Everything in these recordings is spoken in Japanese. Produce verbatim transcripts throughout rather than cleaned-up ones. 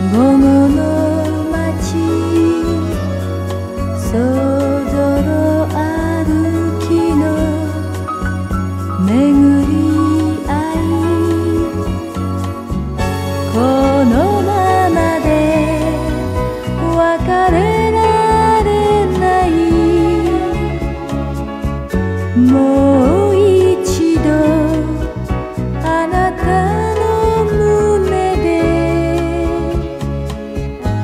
午後の街そぞろ歩きの巡り合いこのままで別れられないもう一度あなたの胸で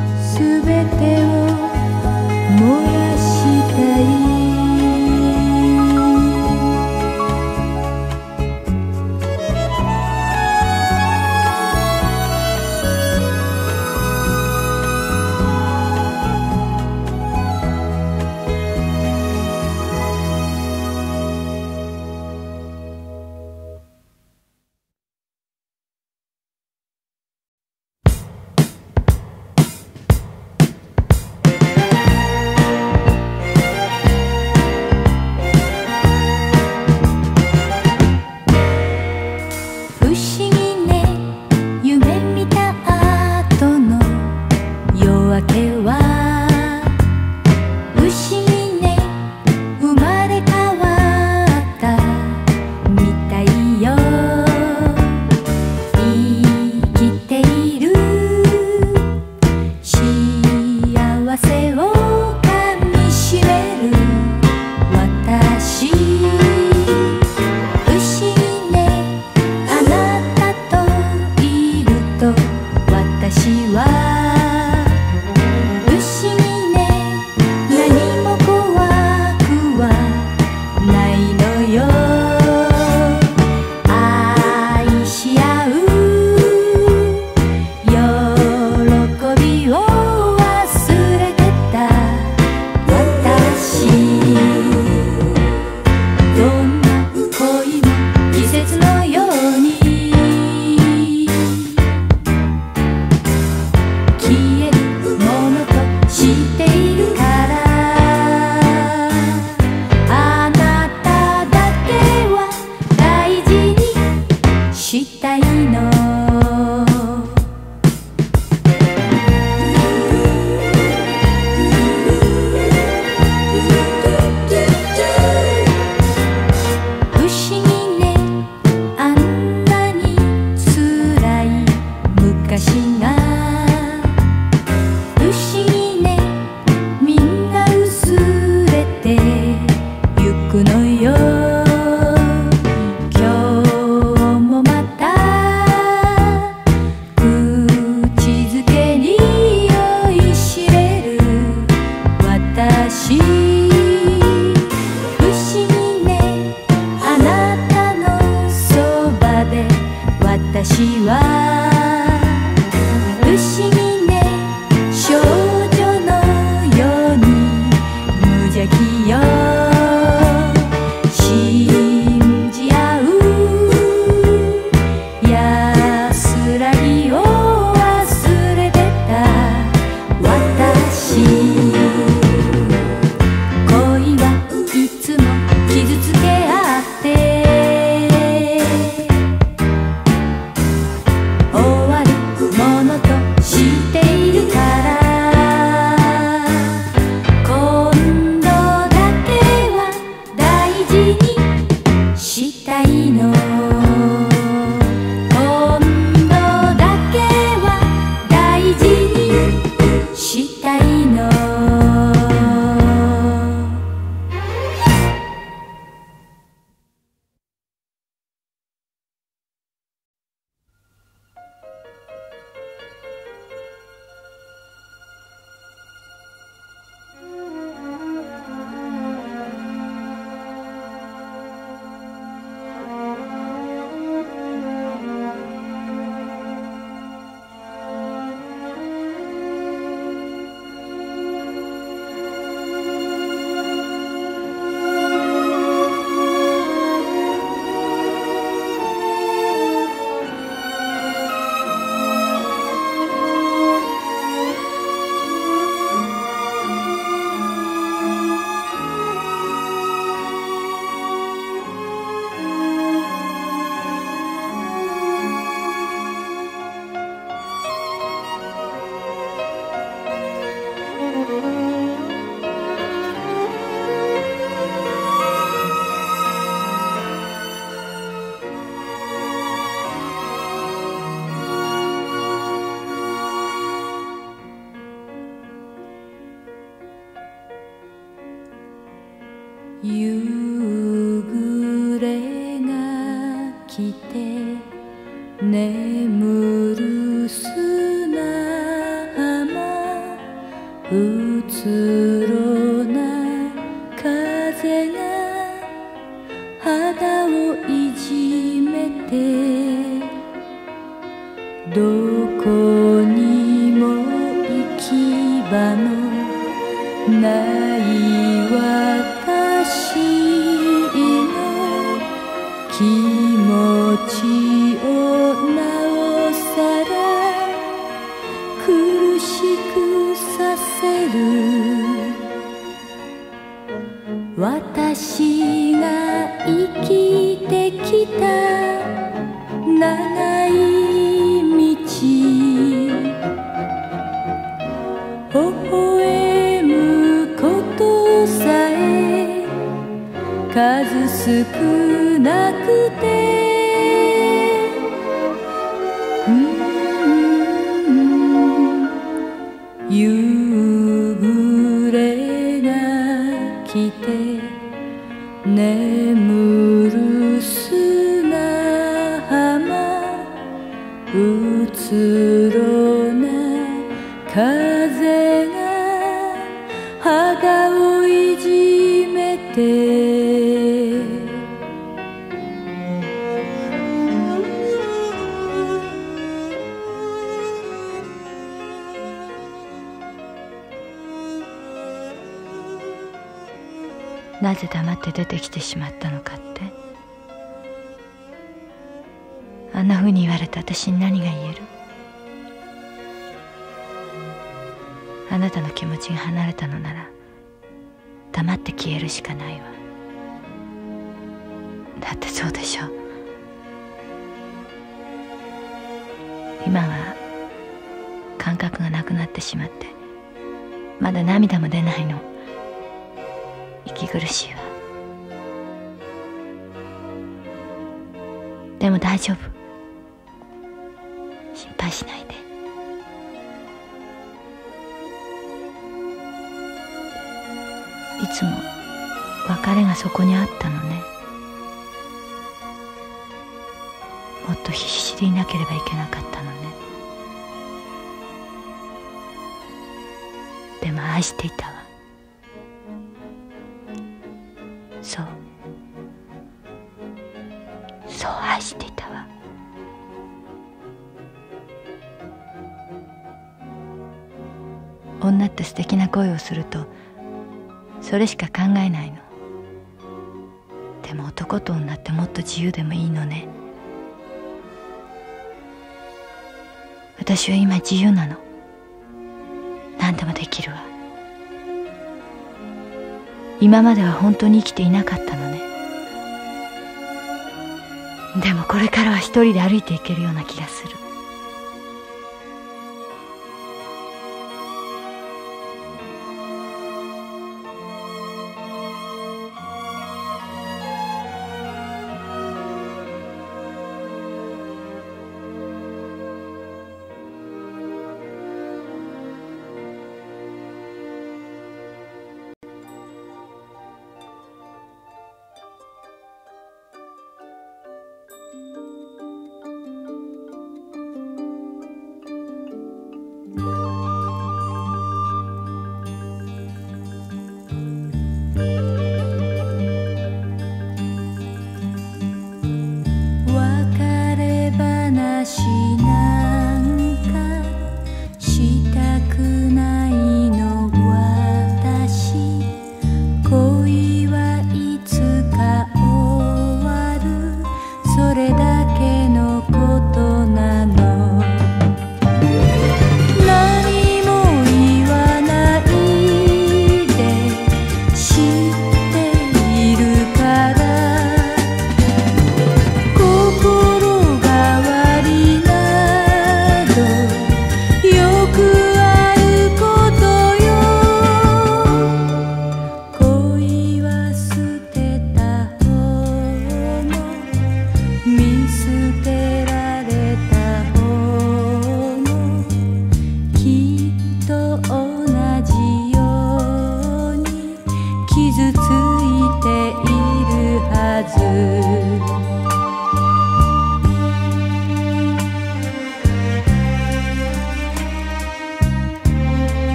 夕暮れが来て眠る砂浜うつろな風が肌をいじめてどこにも行き場のない私の気持ちをなおさら苦しくさせる私が生きてきた長い道微笑むことさえ数少なくて、うん、夕暮れが来て眠る砂浜うつろな風が肌をいじめてなぜ黙って出てきてしまったのかって、あんな風に言われた私に何が言える？あなたの気持ちが離れたのなら黙って消えるしかないわ。だってそうでしょ。今は感覚がなくなってしまってまだ涙も出ないの。息苦しいわ。でも大丈夫、心配しないで。いつも別れがそこにあったのね。もっと必死でいなければいけなかったのね。でも愛していたわ。そうそう愛していたわ。女って素敵な恋をするとそれしか考えないの。でも男と女ってもっと自由でもいいのね。私は今自由なの。何でもできるわ。今までは本当に生きていなかったのね。でもこれからは一人で歩いていけるような気がする。傷ついて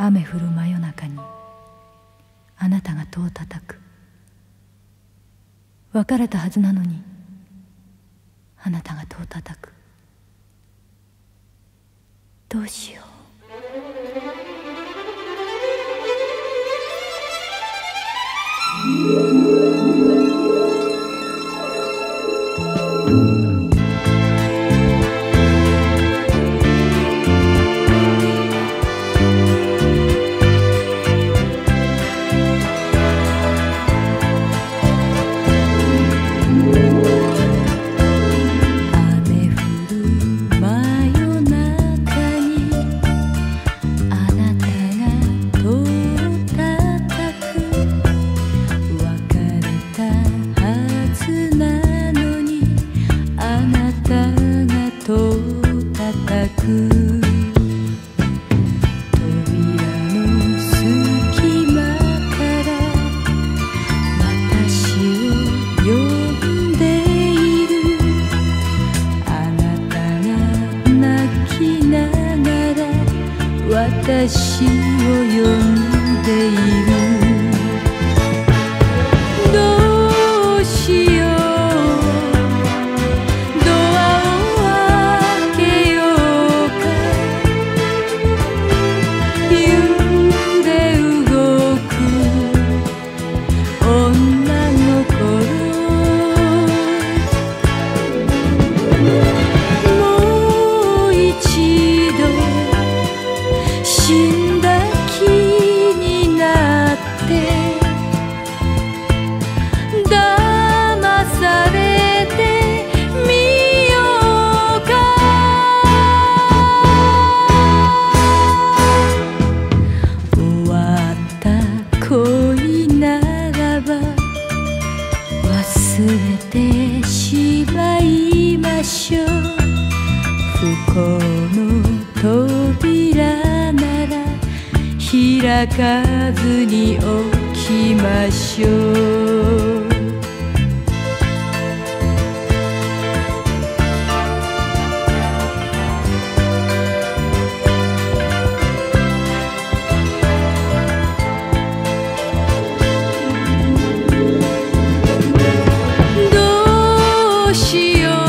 雨降る真夜中にあなたが戸を叩く。別れたはずなのにあなたが戸を叩く。どうしよう。 私を呼んでいる。どうしよう、ドアを開けようか。揺れ動く女心、もう一度死んだ気になって騙されてみようか。終わった恋ならば忘れてしまいましょう。不幸の扉なら開かずに置きましょう。どうしよう、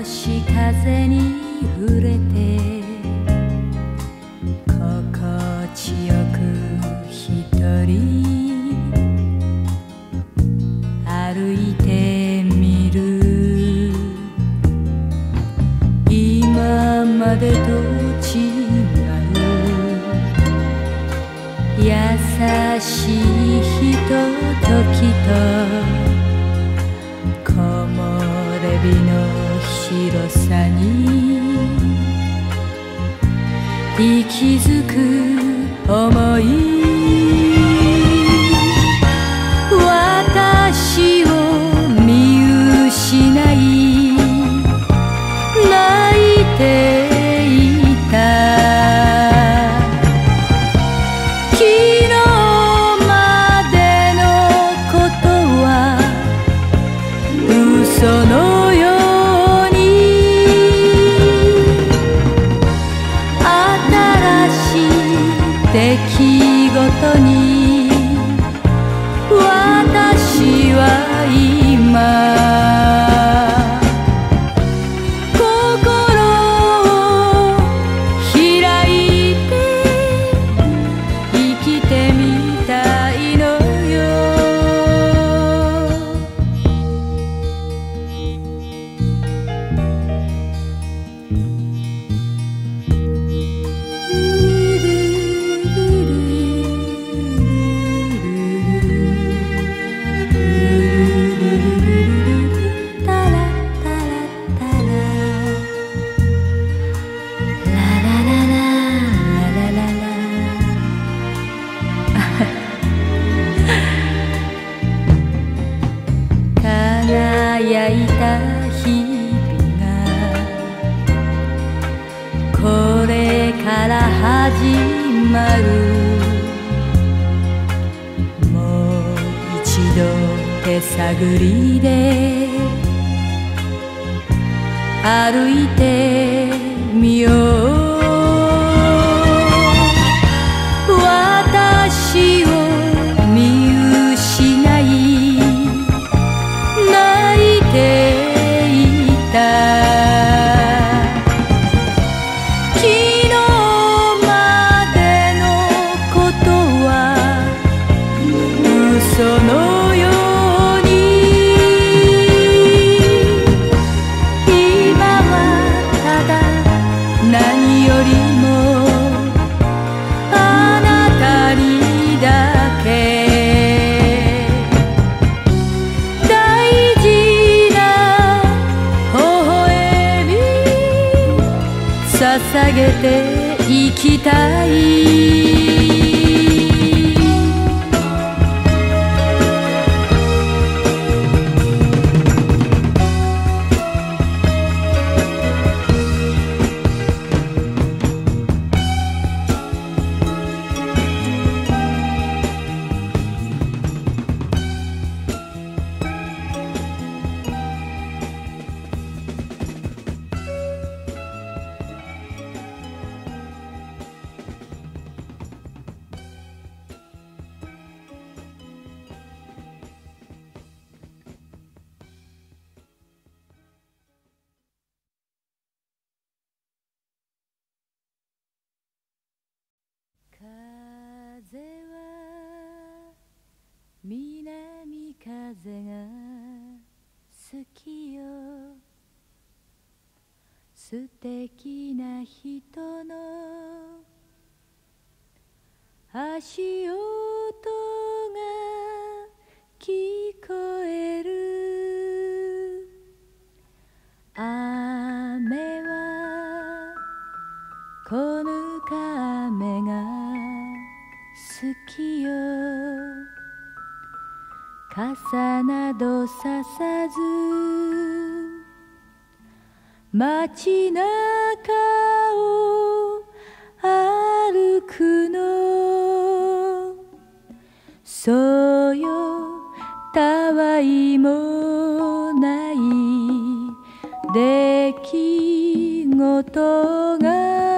し風に触れて心地よく一人歩いてみる。今までと違う優しいひとときと木漏れ日の広さに息づく想い。私を見失い泣いていた。昨日までのことは嘘のように新しい出来事に私は今輝いた日々がこれから始まる。もう一度手探りで歩いてみよう。私を見失い泣いていた。昨日までのことは嘘のように今はただ何よりもあなたにだけ捧げていきたい。風は南風が好きよ。素敵な人の足音が聞こえる。雨はこぬか雨が好きよ。傘などささず街中を歩くの。そうよ、たわいもない出来事が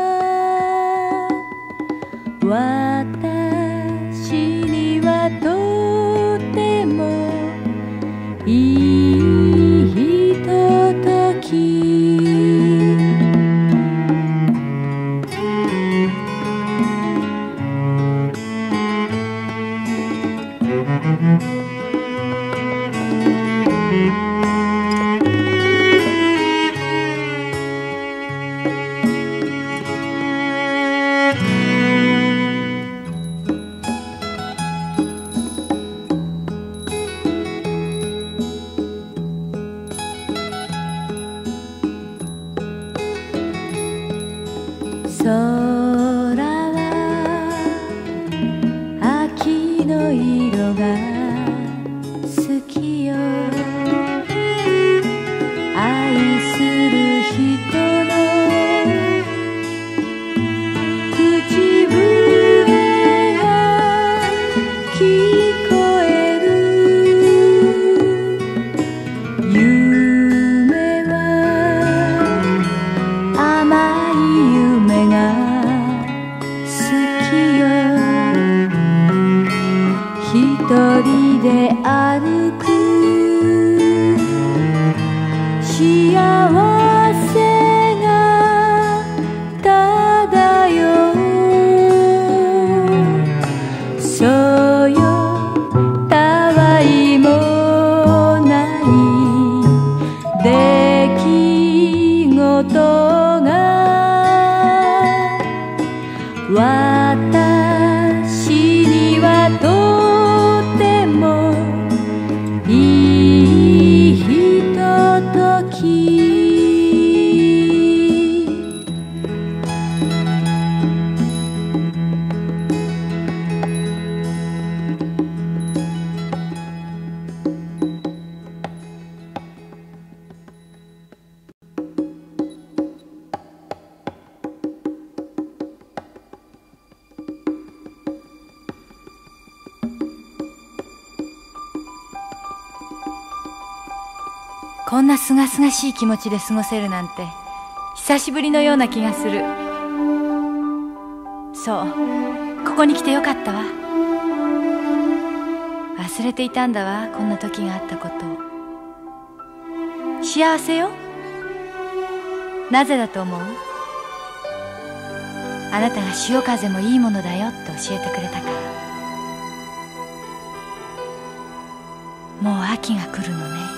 私にはとてもいいひととき。 せが漂う。そうよ、たわいもない出来事が私にはとてもいいひととき。こんなすがすがしい気持ちで過ごせるなんて久しぶりのような気がする。そう、ここに来てよかったわ。忘れていたんだわ、こんな時があったことを。幸せよ。なぜだと思う？あなたが潮風もいいものだよって教えてくれたから。もう秋が来るのね。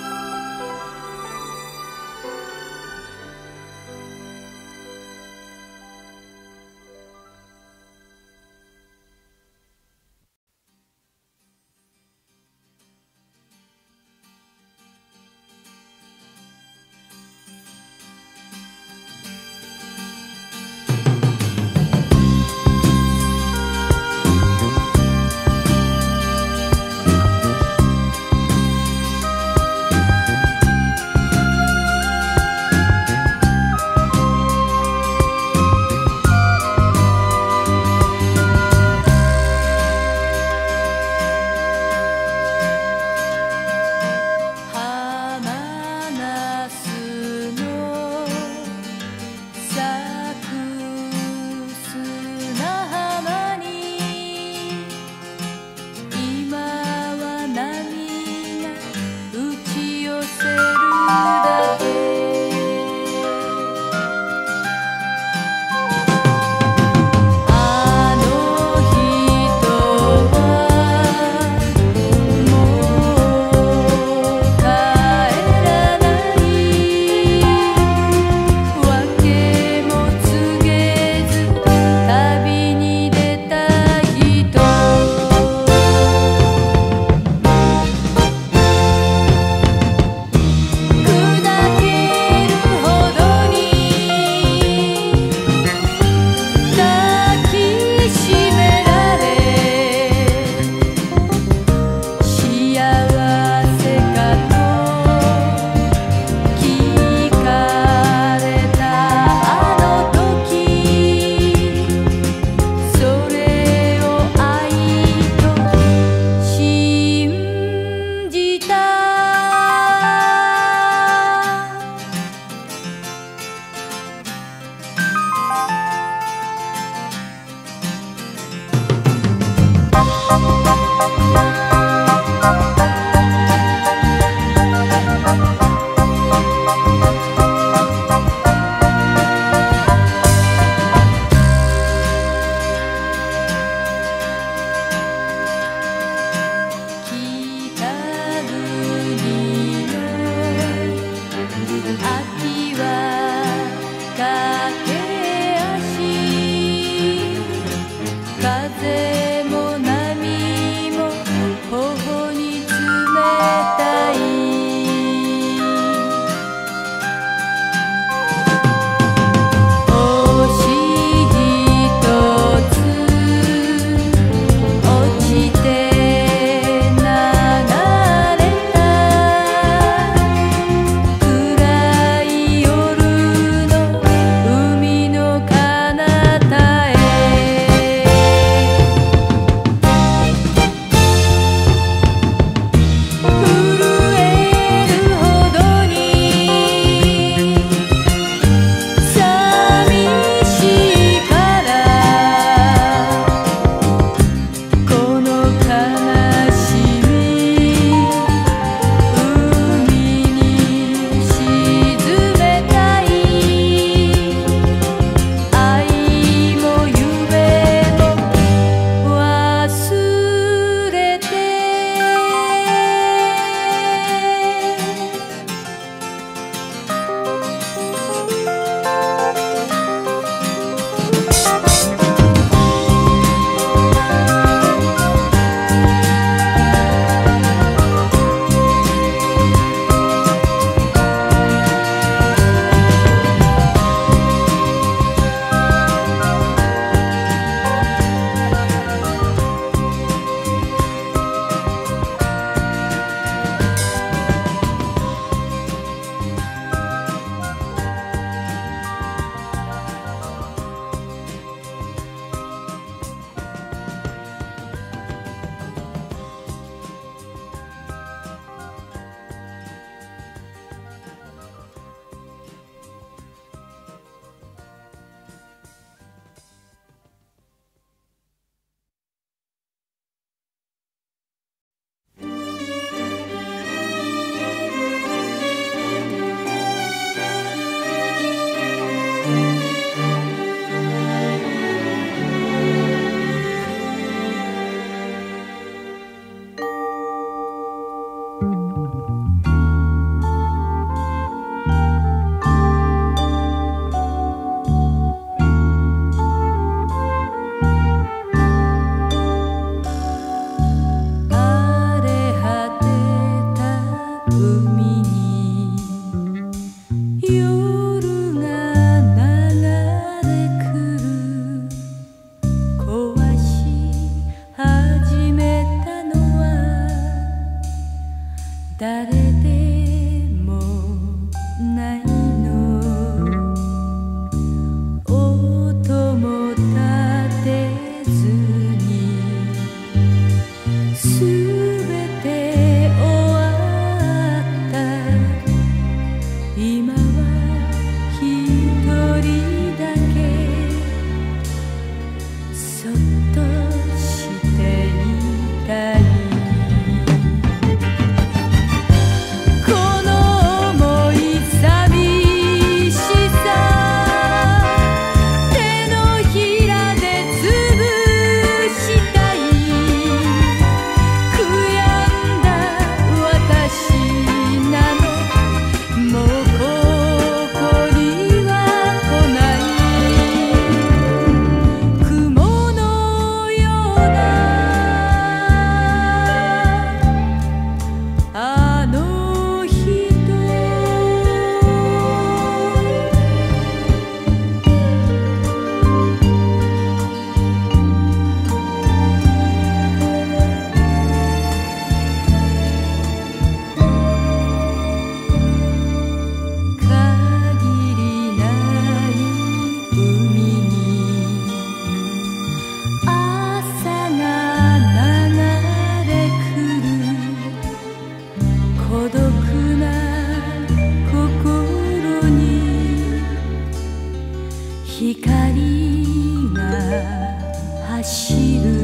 光が走る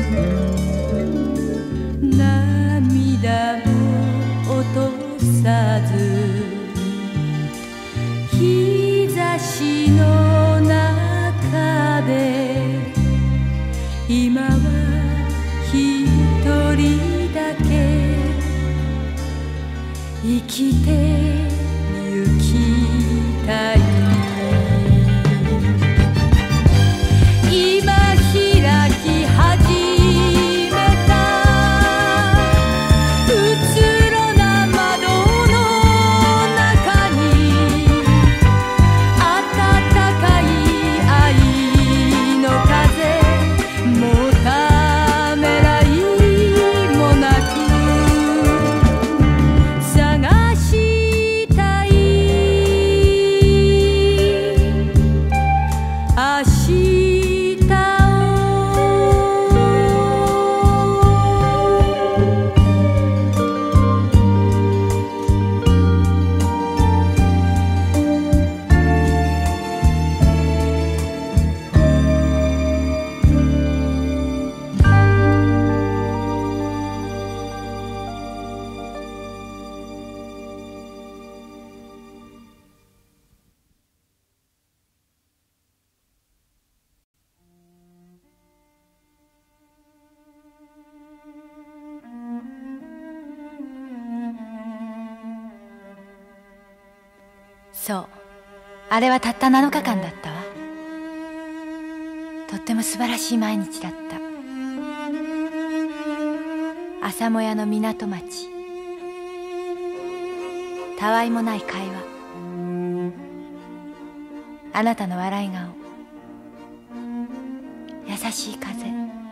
涙も落とさず日差しの中で今は一人だけ生きてゆきたいそう、あれはたったなのかかんだったわ。とっても素晴らしい毎日だった。朝もやの港町、たわいもない会話、あなたの笑い顔、優しい風、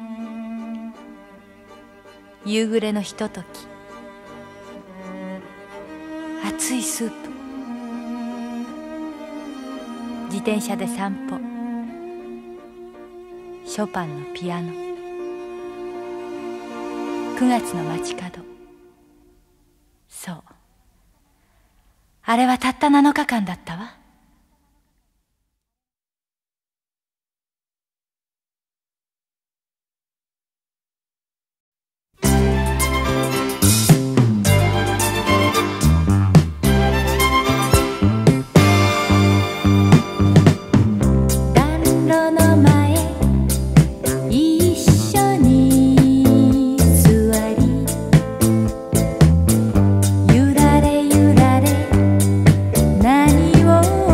夕暮れのひととき、熱いスープ、自転車で散歩、ショパンのピアノ、くがつの街角。そう、あれはたったなのかかんだったわ。 何を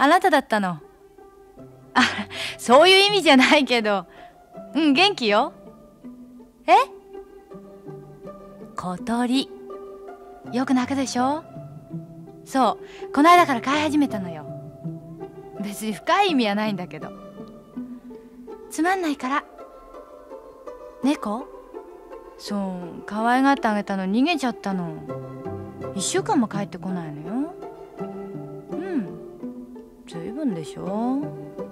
あなただったの。あ、そういう意味じゃないけど。うん、元気よ。え？小鳥。よく鳴くでしょ？そう、この間から飼い始めたのよ。別に深い意味はないんだけど。つまんないから。猫？そう、可愛がってあげたの逃げちゃったの。一週間も帰ってこないのよ。うん、ずいぶんでしょ。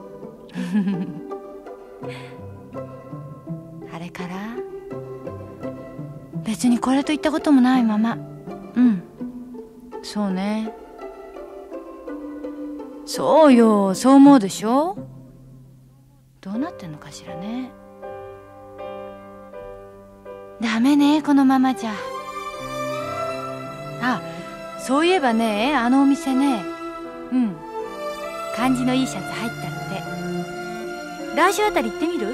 あれから別にこれといったこともないまま。うん、そうね。そうよ、そう思うでしょ。どうなってんのかしらね。ダメね、このままじゃ。あ、そういえばね、あのお店ね、うん、感じのいいシャツ入ったって。来週あたり行ってみる？うん、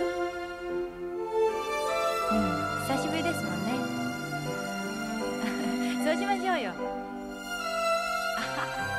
久しぶりですもんね。そうしましょうよ。